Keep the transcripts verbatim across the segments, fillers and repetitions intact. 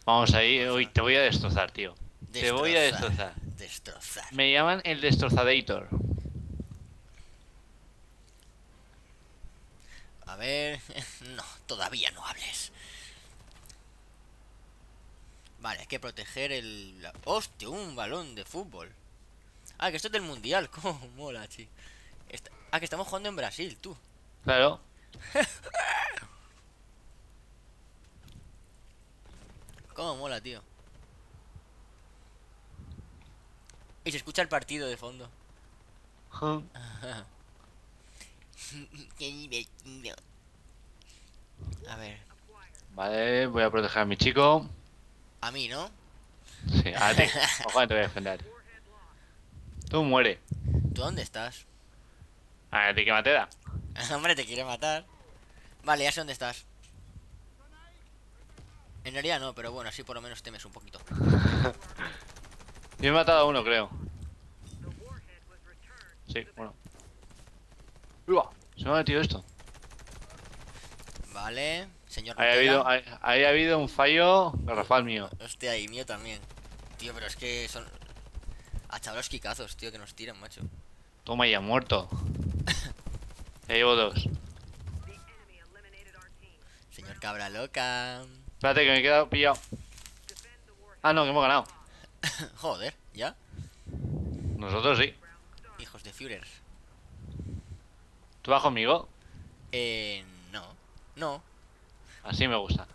Vamos ahí. Uy, te voy a destrozar, tío. Te voy a Destrozar. destrozar. Destrozar. Me llaman el destrozadator. A ver... No, todavía no hables. Vale, hay que proteger el... la- ¡Hostia! Un balón de fútbol. Ah, que esto es del mundial. ¿Cómo mola, chico? Esta- Ah, que estamos jugando en Brasil, tú. Claro. ¿Cómo mola, tío? Y se escucha el partido de fondo. Qué divertido. A ver. Vale, voy a proteger a mi chico. A mí, ¿no? Sí, a ti. Ojalá te voy a defender. Tú muere. ¿Tú dónde estás? A ti que me te da. Hombre, te quiere matar. Vale, ya sé dónde estás. En realidad no, pero bueno, así por lo menos temes un poquito. Yo he matado a uno, creo. Sí, bueno. Uah, se me ha metido esto. Vale, señor Ahí ha Nutella. habido, ahí, ahí ha habido un fallo garrafal mío. Hostia, y mío también. Tío, pero es que son... Hasta los quicazos, tío, que nos tiran, macho. Toma ya, muerto. Ya llevo dos. Señor cabra loca. Espérate que me he quedado pillado. Ah, no, que hemos ganado. Joder, ¿ya? Nosotros sí. Hijos de Führer. ¿Tú vas conmigo? Eh, no. No. Así me gusta.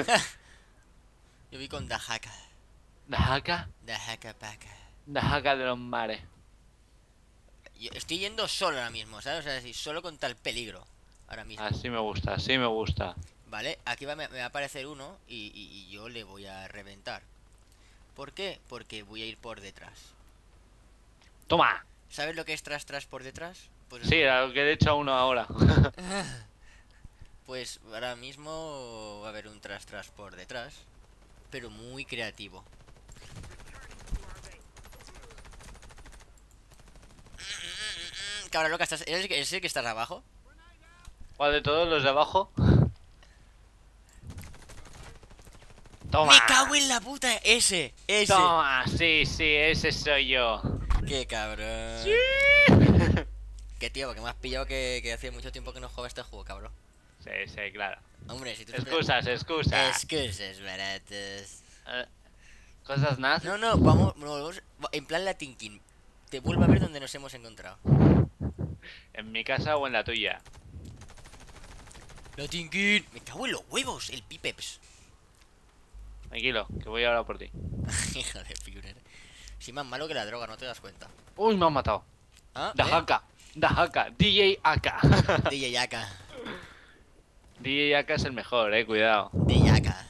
Yo vi con Dahaka. Dajaka. Dahaka Paka. Dajaka de los mares. Yo estoy yendo solo ahora mismo, ¿sabes? O sea, decir, solo con tal peligro. Ahora mismo. Así me gusta, así me gusta. Vale, aquí va, me, me va a aparecer uno y, y- y yo le voy a reventar. ¿Por qué? Porque voy a ir por detrás. ¡Toma! ¿Sabes lo que es tras tras por detrás? Pues, Sí, a lo que le he hecho a uno ahora. pues ahora mismo va a haber un tras tras por detrás. Pero muy creativo. Cabra loca, ¿estás, ¿eres, el que- ¿eres el que estás abajo? ¿Cuál de todos los de abajo? ¡Toma! ¡Me cago en la puta! ¡Ese! ¡Ese! ¡Toma! Sí, sí, ese soy yo. ¡Qué cabrón! ¡Sí! ¡Qué tío! Porque me has pillado que, que hace mucho tiempo que no juego a este juego, cabrón. Sí, sí, claro. Hombre, si tú... Excusas, excusas. Excusas baratas. Eh, cosas nada. No, no, vamos, vamos... En plan Latin King. Te vuelvo a ver donde nos hemos encontrado. ¿En mi casa o en la tuya? Latin King. Me cago en los huevos, el Pipeps. Tranquilo, que voy ahora por ti. Hija de Führer. Si más malo que la droga, no te das cuenta. Uy, me han matado. Ah, Dajaka, Dajaka, D J A K. D J Yaka. D J A K es el mejor, eh, cuidado. D J Yaka.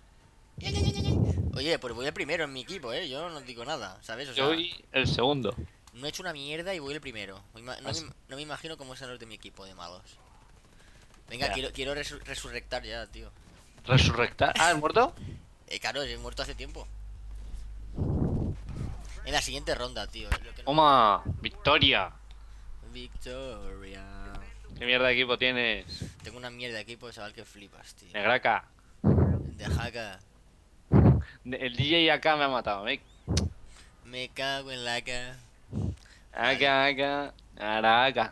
Oye, pues voy el primero en mi equipo, eh. Yo no digo nada, ¿sabes? O Yo sea, voy el segundo. no he hecho una mierda y voy el primero. No, me, Así. no me imagino cómo son los de mi equipo de malos. Venga, Ya. quiero, quiero resu- resurrectar ya, tío. Resurrectar. Ah, ¿has muerto? Eh, claro, he muerto hace tiempo. En la siguiente ronda, tío. es lo que no- Toma, victoria. Victoria. ¿Qué mierda de equipo tienes? Tengo una mierda de equipo, chaval, que flipas, tío. Negraca. De jaca. El D J A K me ha matado, ¿eh? Me cago en la cara. Aka, aka, araca.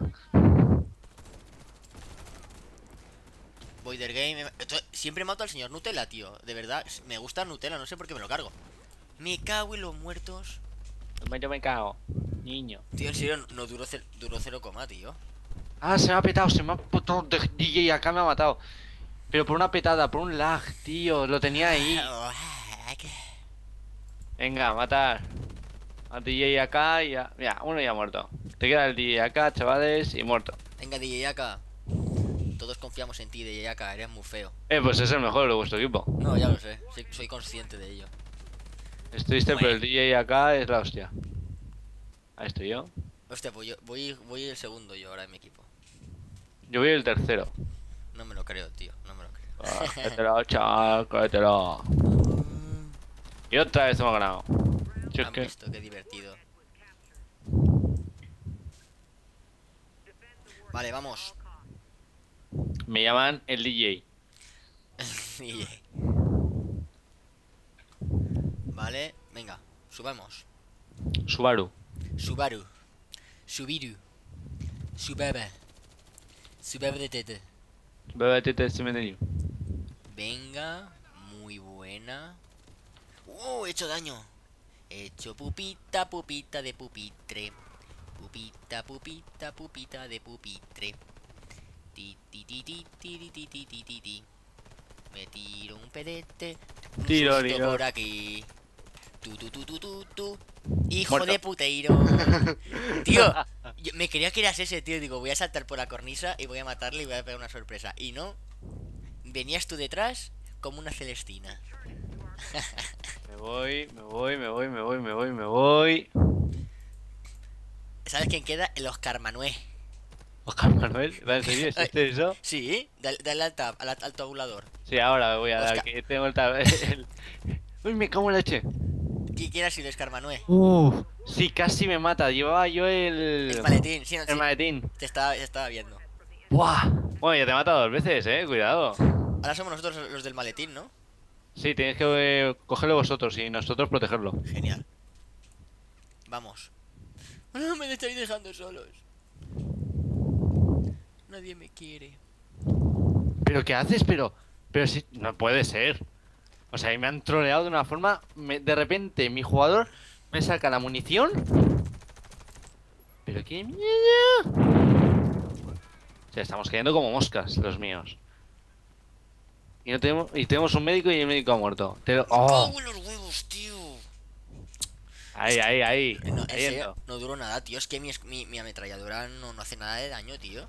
Voy del game. Esto- Siempre mato al señor Nutella, tío. De verdad, me gusta Nutella, no sé por qué me lo cargo. Me cago en los muertos. Yo me cago. Niño. Tío, en serio, no duró, ce- duró cero coma, tío. Ah, se me ha petado, se me ha petado. D J A K me ha matado. Pero por una petada, por un lag, tío. Lo tenía ahí. Venga, matar. A D J A K y ya. Mira, uno ya ha muerto. Te queda el D J A K, chavales, y muerto. Venga, D J Yaka. Todos confiamos en ti, D J Yaka. Eres muy feo. Eh, pues es el mejor de vuestro equipo. No, ya lo sé. Soy, soy consciente de ello. Es triste, pero el D J A K es la hostia. Ahí estoy yo. Hostia, pues yo voy, voy el segundo yo ahora en mi equipo. Yo voy el tercero. No me lo creo, tío. No me lo creo. Ah, cógetelo, chaval, cógetelo. Y otra vez hemos ganado. Si es Han que... visto, qué divertido. Vale, vamos. Me llaman el D J. D J. Vale, venga, subamos. Subaru. Subaru. Subiru. Subebe. Subebe de tete. Bébete este menú. Venga, muy buena. ¡Uh! He hecho daño. He hecho pupita, pupita de pupitre. Pupita, pupita, pupita de pupitre. Ti, ti, ti, ti, ti, ti, ti, ti, ti, ti. Me tiro un pedete. Un Tiro, susto tiro. por aquí. Tu, tu, tu, tu, tu, tu. Hijo Muerto. de puteiro. Tío, yo me creía que eras ese, tío. Digo, voy a saltar por la cornisa y voy a matarle y voy a pegar una sorpresa. Y no, venías tú detrás como una Celestina. Me voy, me voy, me voy, me voy, me voy, me voy. ¿Sabes quién queda? El Oscar Manuel. Oscar Manuel, ¿va en serio? ¿Existe eso? Sí, dale, dale al tab, al, al tabulador. Sí, ahora me voy a dar, Oscar. que tengo el, tab- el... Uy, me cago en la leche. ¿Qui- ¿Quién ha sido Oscar Manuel? Uh, sí, casi me mata. Llevaba yo el... El maletín, sí, no, El sí, maletín. te estaba, te estaba viendo. ¡Buah! Bueno, ya te he matado dos veces, eh. Cuidado. Ahora somos nosotros los del maletín, ¿no? Sí, tenéis que eh, cogerlo vosotros y nosotros protegerlo. Genial. Vamos. No me estáis dejando solos. Nadie me quiere. ¿Pero qué haces? Pero... Pero si... No puede ser. O sea, ahí me han troleado de una forma... me- De repente, mi jugador me saca la munición. Pero qué mierda. O sea, estamos cayendo como moscas, los míos. Y no tenemos... Y tenemos un médico y el médico ha muerto. Te lo- ¡Oh! ¡Cago en los huevos, tío! Ahí, ahí, ahí. No, en Ahí serio, entro. no duró nada, tío. Es que mi, es- mi, mi ametralladora no, no hace nada de daño, tío.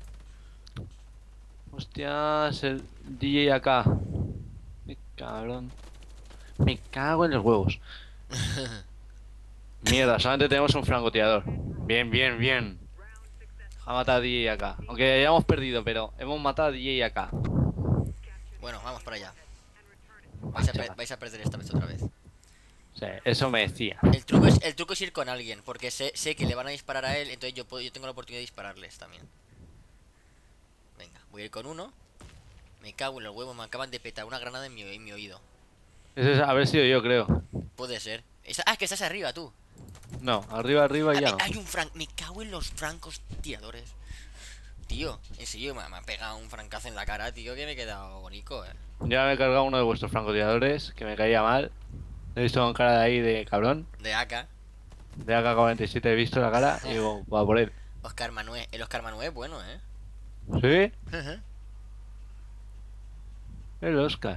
Hostias, el D J acá. Me cabrón. Me cago en los huevos. Mierda, solamente tenemos un francotirador. Bien, bien, bien. Ha matado a D J acá. Aunque hayamos perdido, pero hemos matado a D J acá. Bueno, vamos para allá. Vais a, per- vais a perder esta vez otra vez. Sí, eso me decía. El truco es, el truco es ir con alguien, porque sé, sé que le van a disparar a él, entonces yo, puedo, yo tengo la oportunidad de dispararles también. Venga, voy a ir con uno. Me cago en los huevos, me acaban de petar una granada en mi, en mi oído. Ese es haber sido yo, creo. Puede ser. Esa- ah, es que estás arriba tú. No, arriba, arriba Ah, ya me- no. hay un fran... Me cago en los francos tiradores. Tío, en serio, me, me ha pegado un francazo en la cara, tío, que me he quedado bonito, eh. Ya me he cargado uno de vuestros francotiradores, que me caía mal. He visto con cara de ahí de cabrón. De A K. De A K cuarenta y siete he visto la cara y digo, va por él. Oscar Manuel. El Oscar Manuel es bueno, eh. ¿Sí? El Oscar.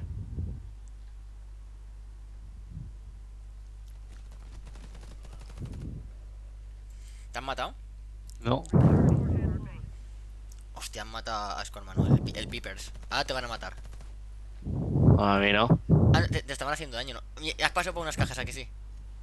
¿Te han matado? No. Hostia, han matado a Oscar Manuel, el, Pi- el Peepers. Ahora te van a matar. A mí no. Ah, te, te estaban haciendo daño, ¿no? Y- Has pasado por unas cajas, ¿a que sí?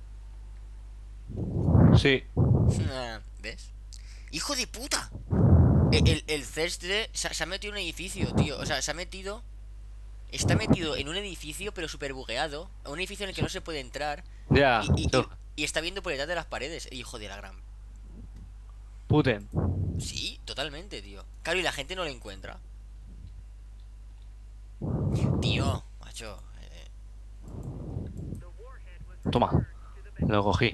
Sí. ¿Ves? ¡Hijo de puta! El, el, el Thursday se, se ha metido en un edificio, tío. O sea, se ha metido... Está metido en un edificio, pero súper bugueado. Un edificio en el que no se puede entrar. Ya. Y, y- so- y- y está viendo por detrás de las paredes. Hijo de la gran... Puten. Sí, totalmente, tío. Claro, y la gente no lo encuentra. Tío, macho. eh, Toma. Lo cogí.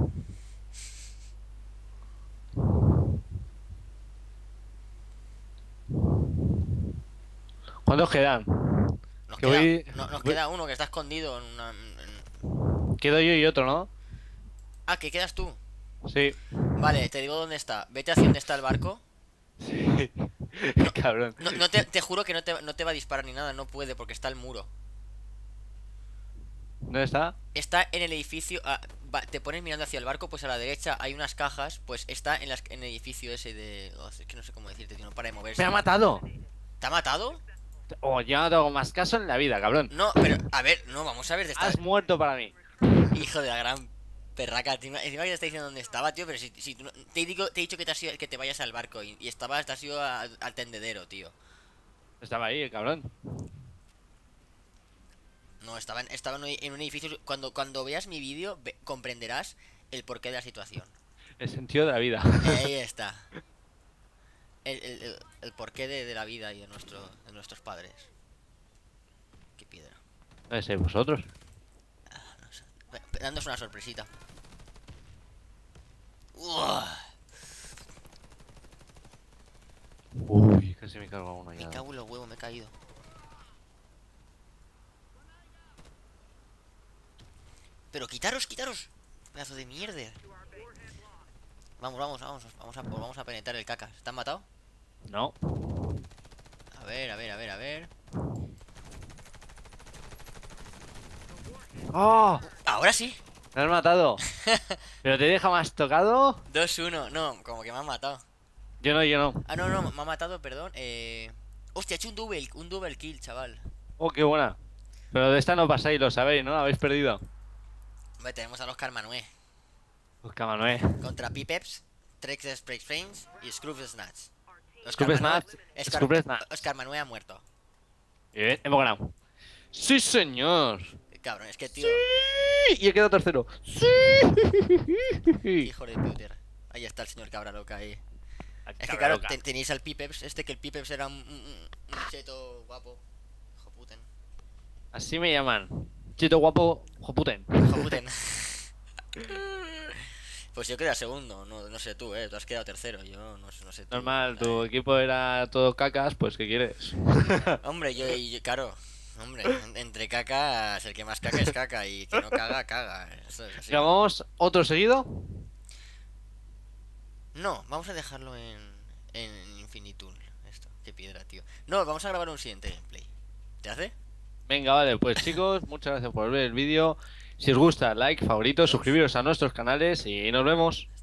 ¿Cuántos quedan? Nos, Que queda, voy- no- nos voy- queda uno que está escondido en una... en- Quedo yo y otro, ¿no? Ah, ¿que quedas tú? Sí. Vale, te digo dónde está. Vete hacia donde está el barco. Sí. Cabrón. No, no te, te juro que no te, no te va a disparar ni nada, no puede porque está el muro. ¿Dónde está? Está en el edificio, ah, va- te pones mirando hacia el barco, pues a la derecha hay unas cajas, pues está en, las, en el edificio ese de... oh, es que no sé cómo decirte, tío, no para de moverse. ¡Me ha matado! ¿Te ha matado? Oh, ya no te hago más caso en la vida, cabrón. No, pero, a ver, no, vamos a ver, te está... Has muerto para mí. Hijo de la gran perraca, tío, encima que te está diciendo dónde estaba, tío, pero si, si tú no- te, digo, te he dicho que te, has ido- que te vayas al barco y, y estabas, te has ido a- al tendedero, tío. Estaba ahí, el cabrón. No, estaba en, estaba en un en un edificio. Cuando, cuando veas mi vídeo, ve- comprenderás el porqué de la situación. El sentido de la vida. Ahí está. El, el, el- el porqué de, de la vida y de, nuestro, de nuestros padres. Qué piedra. ¿Dónde estáis vosotros? Ah, no sé. Ve- dándonos una sorpresita. Uah, Uy, casi me cargo a uno me ya. cago en los huevos, me he caído. Pero quitaros, quitaros. Pedazo de mierda. Vamos, vamos, vamos. Vamos a, vamos a penetrar el caca. ¿Están matado? No. A ver, a ver, a ver, a ver. ¡Oh! Ahora sí. Me has matado. ¿Pero te deja más tocado? dos uno. No, como que me han matado. Yo no, yo no. Ah, no, no, me ha matado, perdón. Eh... Hostia, he hecho un double, un double kill, chaval. Oh, qué buena. Pero de esta no pasáis, lo sabéis, ¿no? Habéis perdido. Hombre, tenemos a Oscar Manuel. Busca Manuel. Contra Pipeps, Trex Spray Frames y Scrooge Snatch. Scrooge Snatch, Oscar, Scrooge Snatch. Oscar Manuel ha muerto. Bien, hemos ganado. ¡Sí, señor! Cabrón, es que tío, ¡Sí! Y he quedado tercero. ¡Sí! hijo de Peter. Ahí está el señor cabra loca ahí. Es que claro, te- tenéis al Pipeps, este que el Pipeps era un, un, un cheto guapo. Hijo puten. Así me llaman. Chito guapo, joputen. Hijo puten. Pues yo quedé segundo, no, no sé tú, eh, tú has quedado tercero, yo no, no sé tú. Normal, tu Eh, equipo era todo cacas, pues ¿qué quieres? Hombre, yo, yo- claro, hombre, en- entre cacas, el que más caca es caca y que no caga, caga. Eso es así. ¿Grabamos otro seguido? No, vamos a dejarlo en, en Infinitool. Esto, qué piedra, tío. No, vamos a grabar un siguiente gameplay. ¿Te hace? Venga, vale, pues chicos, muchas gracias por ver el vídeo. Si os gusta, like, favorito, suscribiros a nuestros canales y nos vemos.